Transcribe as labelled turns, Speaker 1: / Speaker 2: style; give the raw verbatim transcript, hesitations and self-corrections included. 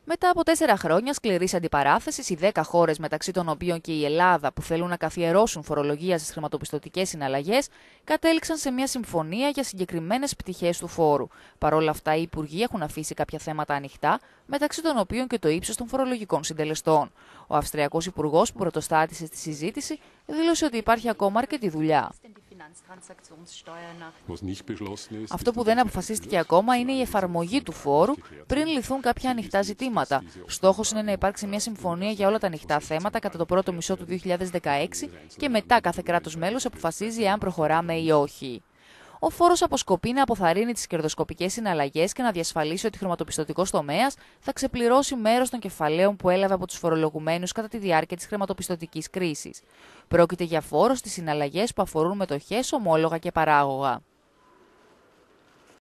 Speaker 1: Μετά από τέσσερα χρόνια σκληρής αντιπαράθεσης, οι δέκα χώρες, μεταξύ των οποίων και η Ελλάδα, που θέλουν να καθιερώσουν φορολογία στις χρηματοπιστωτικές συναλλαγές, κατέληξαν σε μια συμφωνία για συγκεκριμένες πτυχές του φόρου. Παρ' όλα αυτά, οι υπουργοί έχουν αφήσει κάποια θέματα ανοιχτά, μεταξύ των οποίων και το ύψος των φορολογικών συντελεστών. Ο Αυστριακός υπουργός, που πρωτοστάτησε στη συζήτηση, δήλωσε ότι υπάρχει ακόμα αρκετή δουλειά. Αυτό που δεν αποφασίστηκε ακόμα είναι η εφαρμογή του φόρου πριν λυθούν κάποια ανοιχτά ζητήματα. Στόχος είναι να υπάρξει μια συμφωνία για όλα τα ανοιχτά θέματα κατά το πρώτο μισό του δύο χιλιάδες δεκαέξι και μετά κάθε κράτος μέλος αποφασίζει εάν προχωράμε ή όχι. Ο φόρος αποσκοπεί να αποθαρρύνει τις κερδοσκοπικές συναλλαγές και να διασφαλίσει ότι ο χρηματοπιστωτικός τομέας θα ξεπληρώσει μέρος των κεφαλαίων που έλαβε από τους φορολογουμένους κατά τη διάρκεια της χρηματοπιστωτικής κρίσης. Πρόκειται για φόρο στις συναλλαγές που αφορούν μετοχές, ομόλογα και παράγωγα.